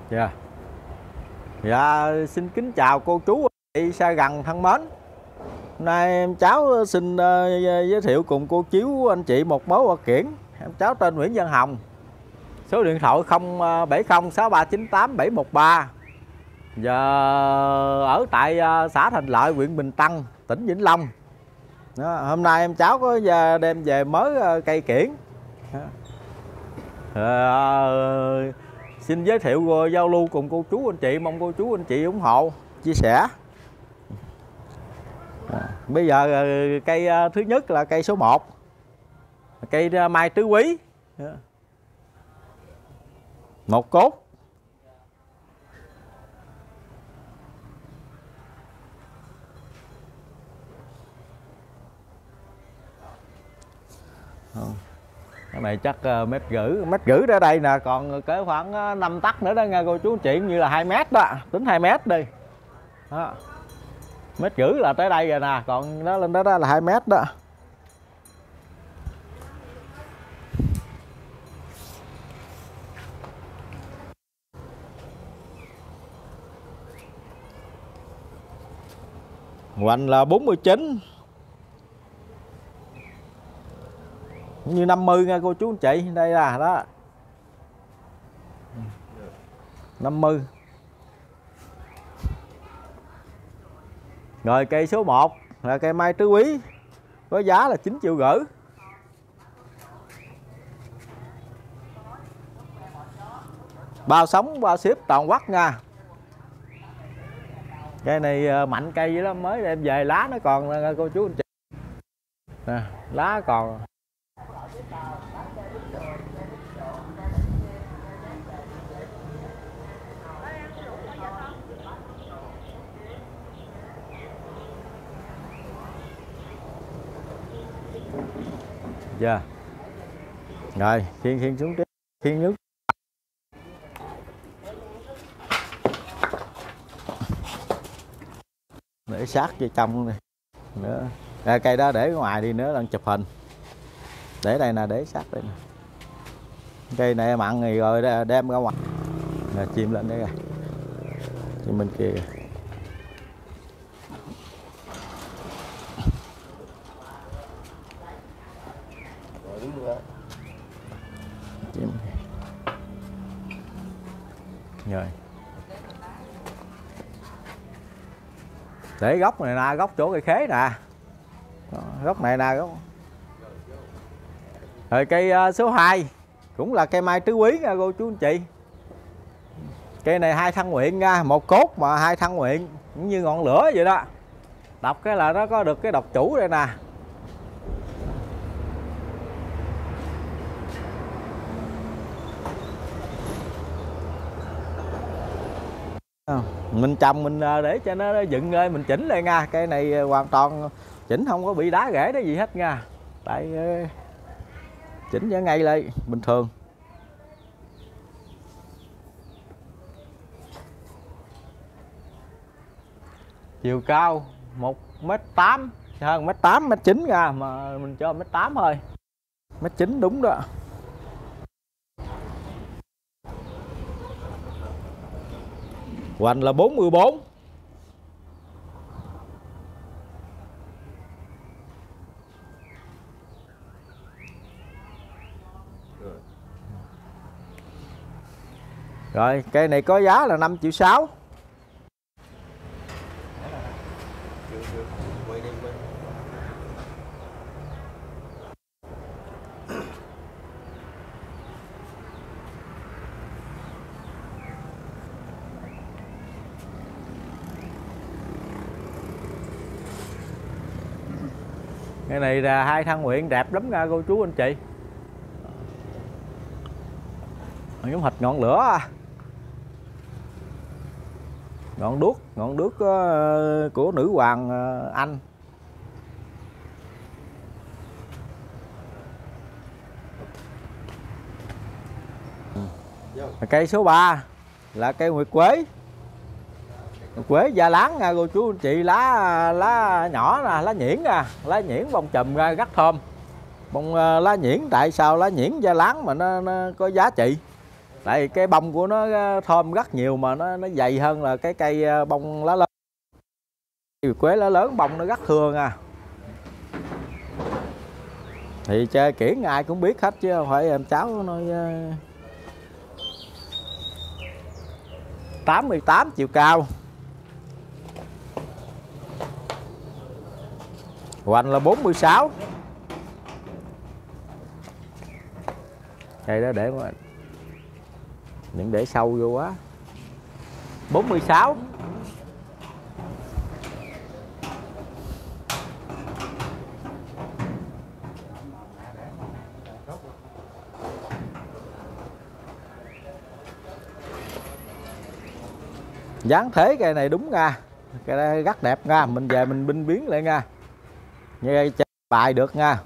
Dạ. Dạ, xin kính chào cô chú chị xa gần thân mến. Hôm nay em cháu xin giới thiệu cùng cô chú anh chị một mối hoa kiển. Em cháu tên Nguyễn Văn Hồng. Số điện thoại 070 6398 713. Giờ ở tại xã Thành Lợi, huyện Bình Tân, tỉnh Vĩnh Long. Đó, hôm nay em cháu có đem về mới cây kiển. Xin giới thiệu giao lưu cùng cô chú anh chị, mong cô chú anh chị ủng hộ, chia sẻ. Bây giờ cây thứ nhất là cây số 1, cây mai tứ quý, một cốt. Cái này chắc mét rưỡi ra đây nè, còn cỡ khoảng 5 tấc nữa đó nha cô chú anh chị, như là 2 mét đó, tính 2 mét đi đó. Mét rưỡi là tới đây rồi nè, còn đó lên đó là 2 mét đó. Hoành là 49, như 50 nha cô chú anh chị. Đây là đó 50. Rồi cây số 1 là cây mai tứ quý, có giá là 9,5 triệu. Bao sống bao ship toàn quốc nha. Cây này mạnh cây vậy đó, mới đem về lá nó còn cô chú anh chị nè, lá còn. Dạ. Rồi khiêng xuống tiếp, khiêng nước. Để sát vô trong này nữa. Cây đó để ngoài đi nữa, lần chụp hình. Để đây nè, để sát đây nè. Cây này mặn thì rồi đem ra ngoài. Nè, chim lên đây rồi. Chim bên kia. Chim. Rồi. Để góc này nè, góc chỗ cây khế nè. Góc này nè, góc. Rồi cây số 2 cũng là cây mai tứ quý nha cô chú anh chị. Cây này 2 thân nguyện nha, một cốt mà 2 thân nguyện, cũng như ngọn lửa vậy đó. Đọc cái là nó có được cái độc chủ đây nè. Mình trồng mình để cho nó dựng ơi, mình chỉnh lại nha. Cây này hoàn toàn chỉnh, không có bị đá rễ đó gì hết nha. Tại chỉnh cho ngay lại bình thường. Chiều cao 1m8, hơn 1m8, 1m9 nha, mà mình cho 1m8 thôi. 1m9 đúng đó. Hoành là 44. Rồi cây này có giá là 5,6 triệu. Cái này là 2 thân nguyện đẹp lắm nha cô chú anh chị. Giống hệt ngọn lửa. Ngọn đuốc của nữ hoàng Anh. Cây số 3 là cây nguyệt quế. Quế da láng nha cô chú anh chị, lá nhỏ nè, lá nhuyễn nè, lá nhuyễn bông chùm ra rất thơm. Bông lá nhuyễn, tại sao lá nhuyễn da láng mà nó có giá trị. Tại vì cái bông của nó thơm rất nhiều mà nó dày hơn là cái cây bông lá lớn. Cây quế lá lớn bông nó rất thưa nha. Thì chơi kiển ai cũng biết hết chứ không phải em cháu nói. 88 chiều cao. Hoành là 46. Cây đó để mà đừng để sâu vô quá. 46. Dáng thế cây này đúng nha. Cây này rất đẹp nha, mình về mình binh biến lại nha. Như đây chơi bài được nha.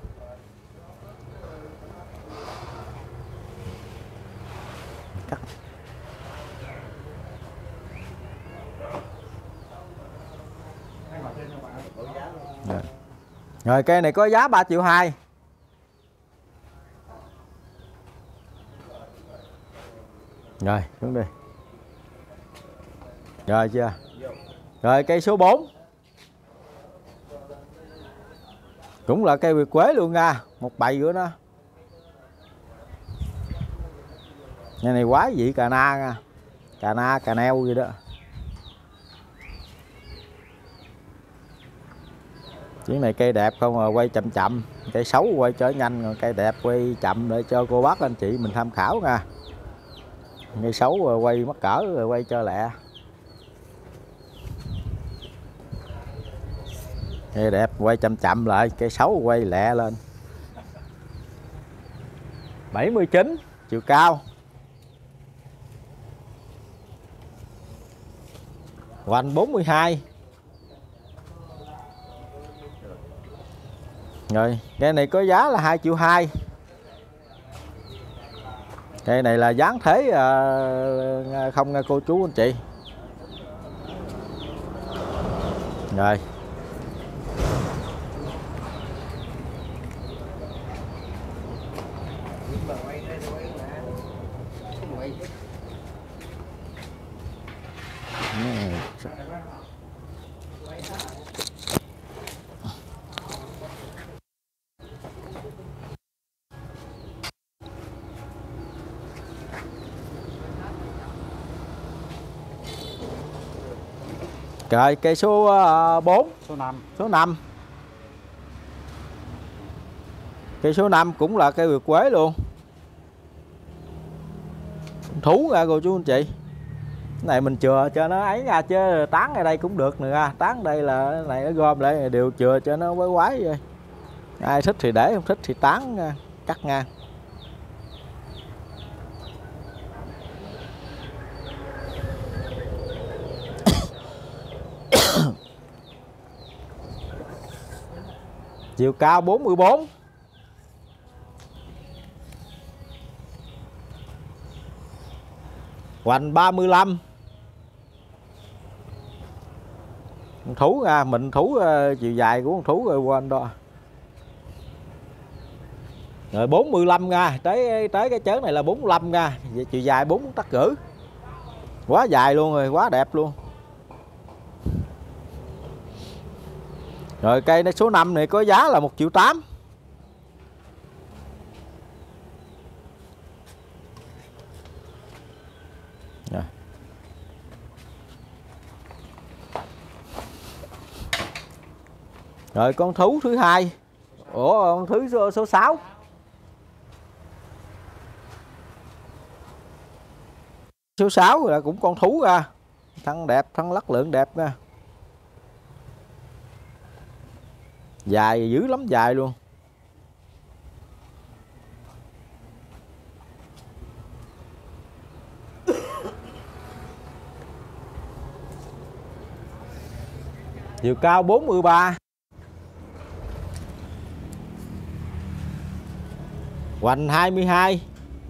Rồi cây này có giá 3,2 triệu. Rồi xuống đi. Rồi chưa? Rồi cây số 4. Cũng là cây Việt quế luôn nha, một bầy của nó. Cây này quá vị cà na nha. Cà na, cà neo gì đó. Chuyến này cây đẹp không à, quay chậm chậm. Cây xấu quay trở nhanh, rồi cây đẹp quay chậm để cho cô bác anh chị mình tham khảo nha. Cây xấu rồi quay mắc cỡ rồi quay cho lẹ. Cây đẹp quay chậm chậm lại, cây xấu quay lẹ lên. 79 chiều cao. Hoành 42. Rồi cây này có giá là 2,2 triệu. Cây này là dáng thế không nghe cô chú anh chị. Rồi rồi cây số 4. Số 5. Cây số 5 cũng là cây Việt quế luôn. Thú ra cô chú anh chị. Cái này mình chừa cho nó ấy ra chứ tán ở đây cũng được nè. Tán đây là cái này nó gom lại đều chừa cho nó quái quái vậy. Ai thích thì để, không thích thì tán cắt ngang. Chiều cao 44. Hoành 35. Con thú nha, mình thú chiều dài của con thú rồi quên đó. Rồi 45 nha, tới cái chớn này là 45 nha, chiều dài 4 tấc rưỡi. Quá dài luôn rồi, quá đẹp luôn. Rồi cây số 5 này có giá là 1,8 triệu. Rồi. Rồi con thú thứ hai. Ủa con thứ số 6. Số 6 là cũng con thú ra. Thân đẹp, thân lắc lượng đẹp nha. Dài dữ lắm, dài luôn. Chiều cao 43. Hoành 22.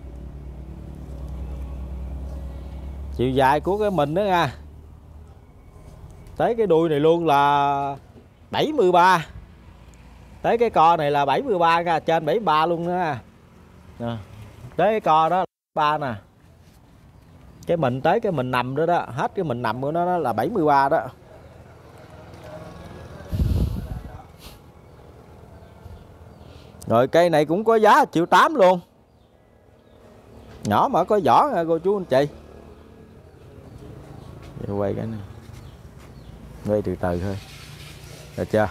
Chiều dài của cái mình đó nha, tới cái đuôi này luôn là 73. Tới cái co này là 73 nha, trên 73 luôn nữa nha. Tới cái co đó là 3 nè. Cái mình tới cái mình nằm đó đó, hết cái mình nằm của nó là 73 đó. Rồi cây này cũng có giá 1,8 triệu luôn. Nhỏ mà có vỏ nha cô chú anh chị. Để quay cái này. Quay từ từ thôi. Được chưa?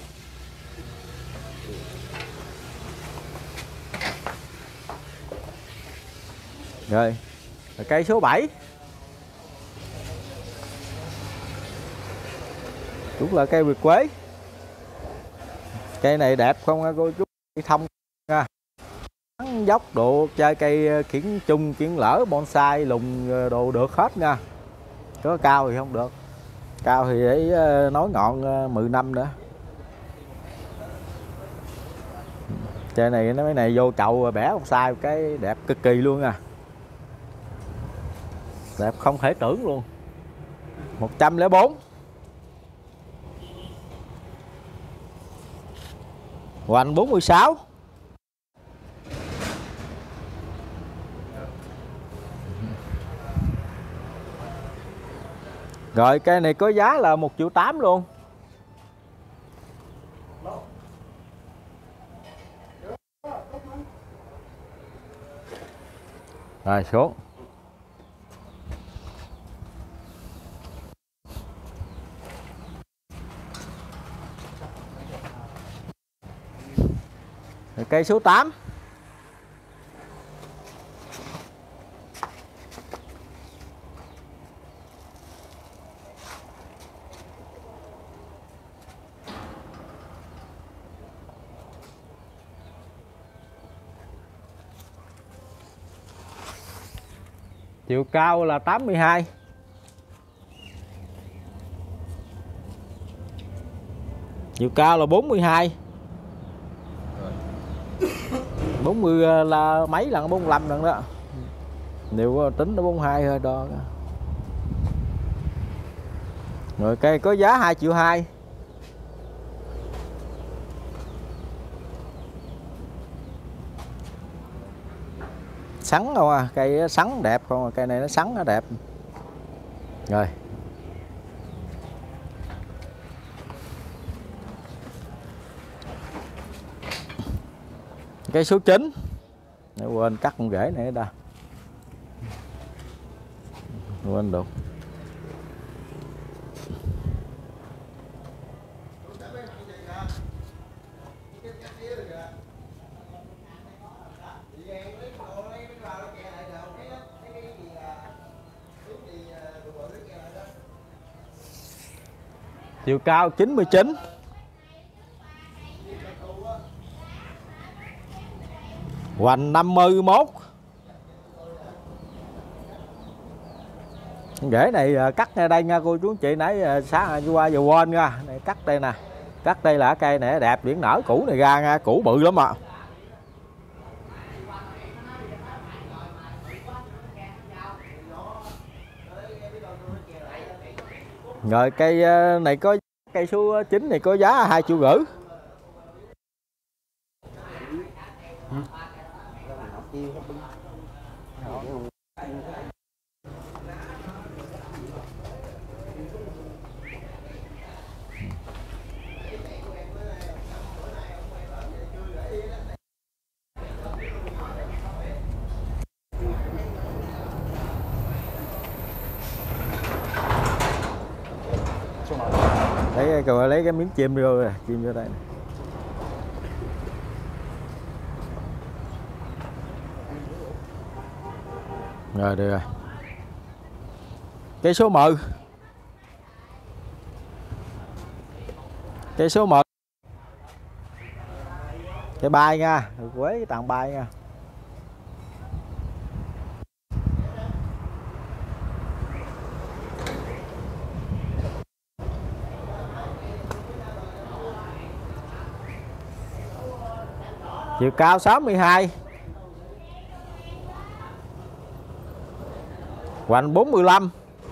Rồi, cây số 7 cũng là cây Việt quế. Cây này đẹp không nha cô chú, thông nha, dốc độ chơi cây kiển chung kiển lỡ bonsai lùng đồ được hết nha. Có cao thì không được, cao thì để nói ngọn 10 năm nữa. Cây này nó mấy này vô chậu bẻ bonsai cái đẹp cực kỳ luôn nha. Đẹp không thể tưởng luôn. 104. Hoành 46. Rồi cây này có giá là 1,8 triệu luôn. Rồi xuống. Rồi cây số 8. Chiều cao là 82. Chiều cao là 42. 40 là mấy lần 45 lần đó. Nếu tính nó 42 thôi đo. Rồi cây có giá 2,2 triệu. Sắn không à, cây sắn đẹp không à, cây này nó sắn nó đẹp. Rồi. Cây số 9. Để quên cắt con rễ này đó. Quên được. Chiều cao 99. Hoành 51. Rễ này cắt ngay đây nha cô chú anh chị, nãy sáng qua giờ quên nha, này cắt đây nè. Cắt đây là cây này đẹp, biển nở củ này ra nha, củ bự lắm ạ. Rồi cây này có cây số 9 này có giá 2,5 triệu. Lấy cái miếng chim vô rồi, chim vô đây. Rồi được rồi. Cây số 10. Cây số 10. Cây bay nha, quế cái tàn bay nha. Chiều cao 62. Hoành 45.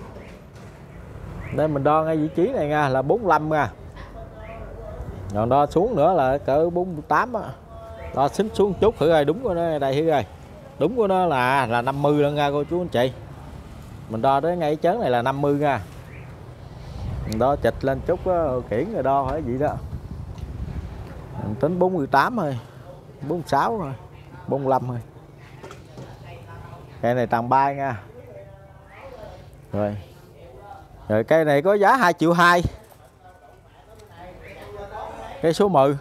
Đây mình đo ngay vị trí này nha, là 45 nha. Còn đo xuống nữa là cỡ 48 á. Đo xính xuống chút thử coi đúng của nó đây thử coi. Đúng của nó là 50 luôn nha cô chú anh chị. Mình đo tới ngay chớn này là 50 nha. Mình đo chịch lên chút kiển rồi đo phải gì đó. Mình tính 48 thôi, 46 thôi, 45 thôi. Cây này tầng 3 nha. Rồi. Rồi cây này có giá 2,2 triệu. Cây số 10.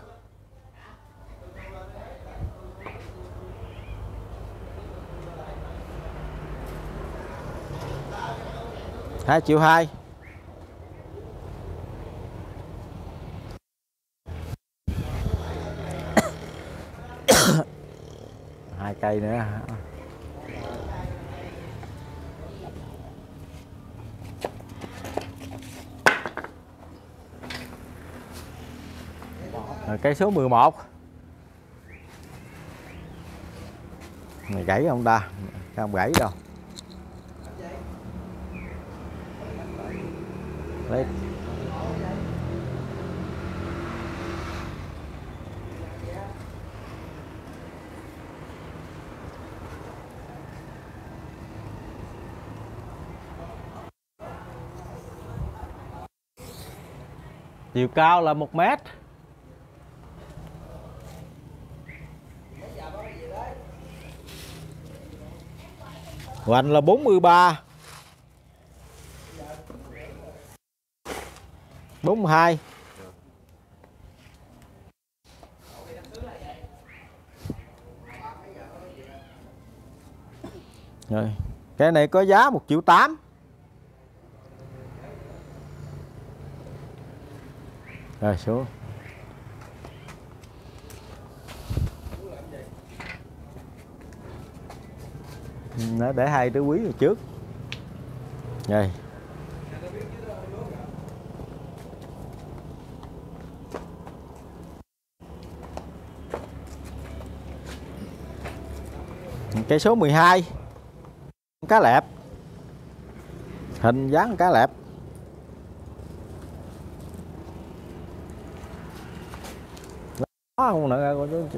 Hai triệu hai. Hai cây nữa. Rồi cây số 11. Này gãy không ta? Không gãy đâu. Đấy. Chiều cao là 1 mét. Hoành là 43. 42. Rồi, cái này có giá 1,8 triệu. Rồi xuống. Nó để hai đứa quý rồi trước. Rồi. Cây số 12. Cá lẹp. Hình dáng cá lẹp. Đó không nữa cô chú anh chị.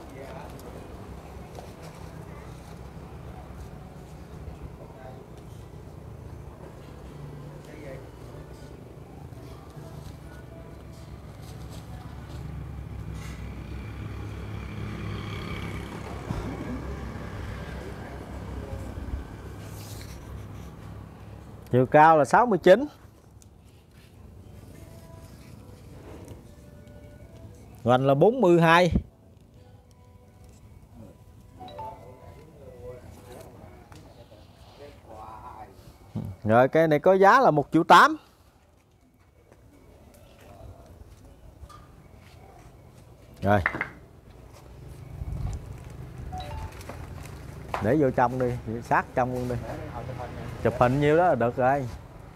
Chiều cao là 69. Hoành là 42. Rồi cây này có giá là 1,8 triệu. Rồi. Để vô trong đi, sát trong luôn đi. Chụp hình nhiêu đó là được rồi.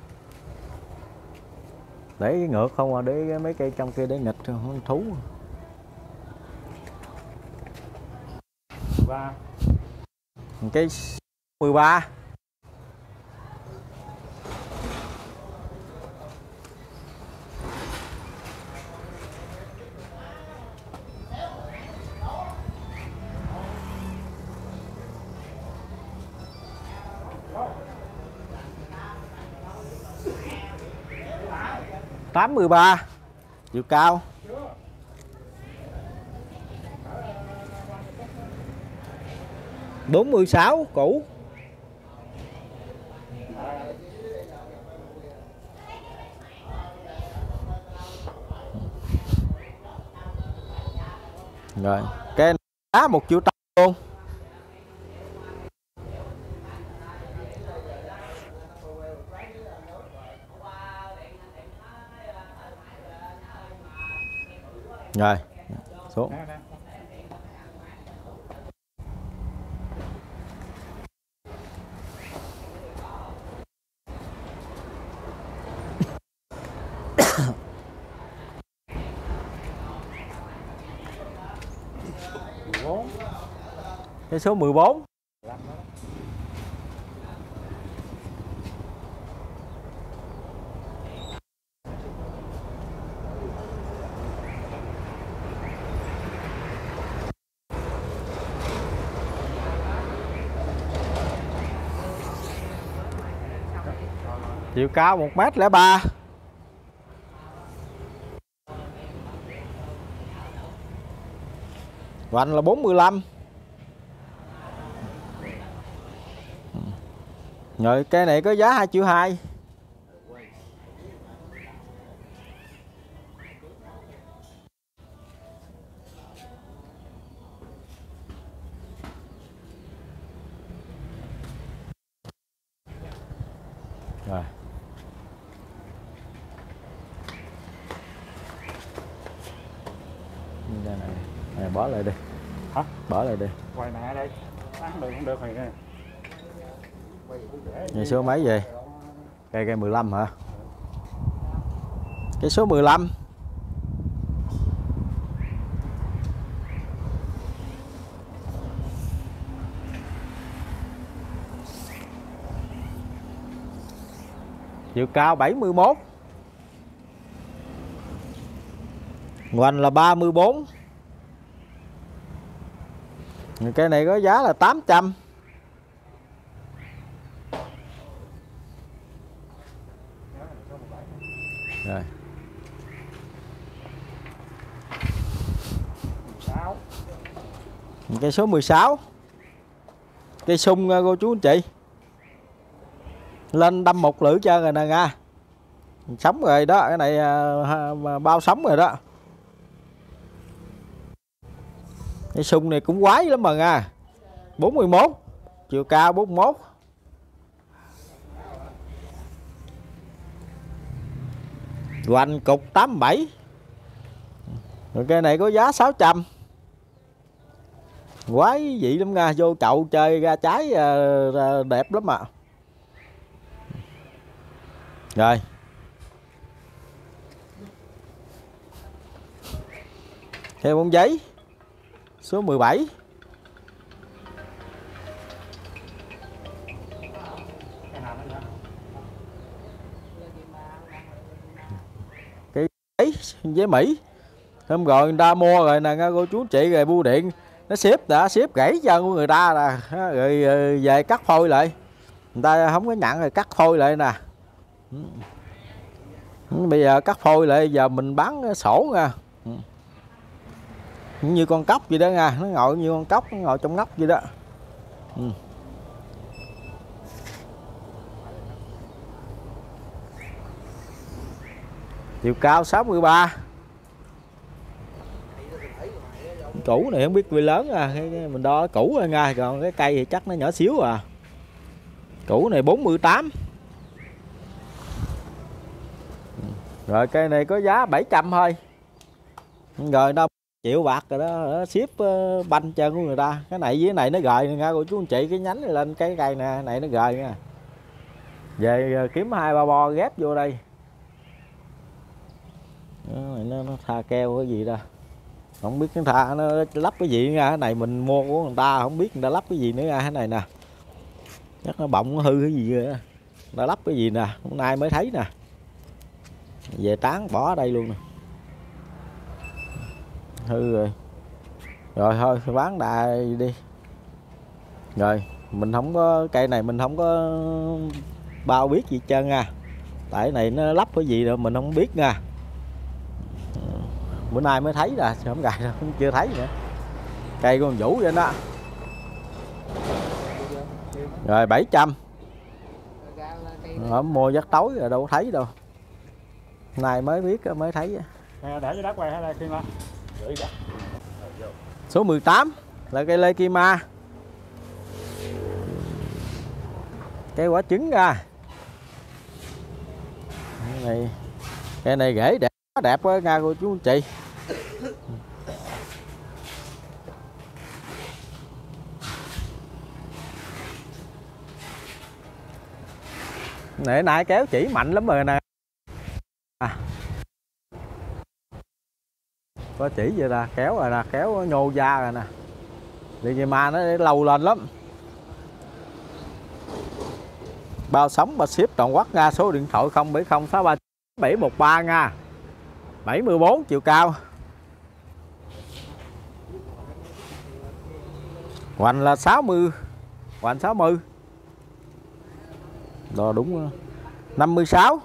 Để ngược không à, để mấy cây trong kia để nghịch không thú. Cây 13. Tám 13. Chiều cao. Bốn 46 cũ. Rồi, cái giá 1,8 triệu luôn. Rồi, xuống. Cái số 14. Chiều cao 1m03. Hoành là 45. Rồi cây này có giá 2,2 triệu. Rồi. Này bỏ lại đi. Hả? Bỏ lại đi. Quay mẹ đây. Bán được không được thì nè. Vậy số mấy vậy? Cây 15 hả? Cái số 15. Chiều cao 71. Hoành là 34. Cây này có giá là 800. Rồi. 16. Cây số 16. Cây sung cô chú anh chị. Lên đâm một lưỡi trơn rồi nè nha. Sống rồi đó, cái này bao sống rồi đó. Cái sung này cũng quái lắm mà nha. 41. Chiều cao 41. Hoành cục 87. Rồi cây này có giá 600. Quái dị lắm nha, vô chậu chơi ra trái đẹp lắm ạ. Rồi. Theo bông giấy số 17. Cái giấy với Mỹ. Hôm rồi người ta mua rồi nè cô chú chị, rồi bưu điện nó ship gãy chân của người ta nè, rồi về cắt phôi lại. Người ta không có nhận rồi cắt phôi lại nè. Bây giờ cắt phôi lại, giờ mình bán sổ nha. Như con cóc vậy đó nha, nó ngồi như con cóc, nó ngồi trong ngóc vậy đó. Chiều cao 63. Củ này không biết vì lớn à, mình đo củ rồi nha, còn cái cây thì chắc nó nhỏ xíu à. Củ này 48. Rồi cây này có giá 700 thôi. Rồi đâu triệu bạc rồi đó, ship banh chân của người ta. Cái này với cái này nó gời nha cô chú anh chị, cái nhánh này lên cái cây nè, này nó gời nha. Về kiếm 2-3 bo ghép vô đây. Nó tha keo cái gì đó. Không biết nó lắp cái gì nha, cái này mình mua của người ta không biết người ta lắp cái gì nữa nha, cái này nè. Chắc nó bọng nó hư cái gì rồi. Nó lắp cái gì nè, hôm nay mới thấy nè. Về tán bỏ ở đây luôn nè. Hư rồi. Rồi thôi bán đại đi. Rồi mình không có cây này, mình không có bao biết gì trơn nha. Tại cái này nó lắp cái gì rồi mình không biết nha. Bữa nay mới thấy là không gài đâu, chưa thấy nữa. Cây con Vũ vậy đó. Rồi 700. Ở mua giấc tối rồi đâu thấy đâu. Nay mới biết mới thấy. Để cho đất quay hay là khi mà số 18 là cây lê kim ma. Cây quả trứng ra. Cây này rễ đẹp, đẹp quá nha cô chú anh chị. Nãy nay kéo chỉ mạnh lắm rồi nè. Có chỉ vậy nè, kéo rồi nè, kéo nhô da rồi nè. Vì mà nó lâu lên lắm. Bao sống bao ship toàn quốc nha. Số điện thoại 07063713 nha. 74 chiều cao. Hoành là 60. Hoành 60. Đó đúng đó. 56.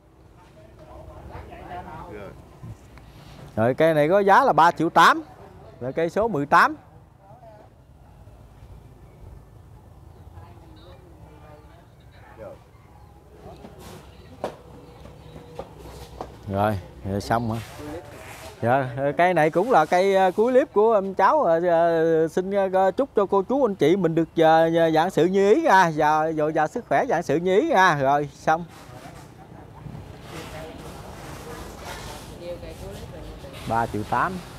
Rồi cây này có giá là 3,8 triệu. Rồi cây số 18. Rồi xong hả? Dạ, cây này cũng là cây cuối clip của em cháu. Xin chúc cho cô chú anh chị mình được vạn sự như ý nha, và dồi dào sức khỏe, vạn sự như ý nha. Rồi xong. 3,8 triệu.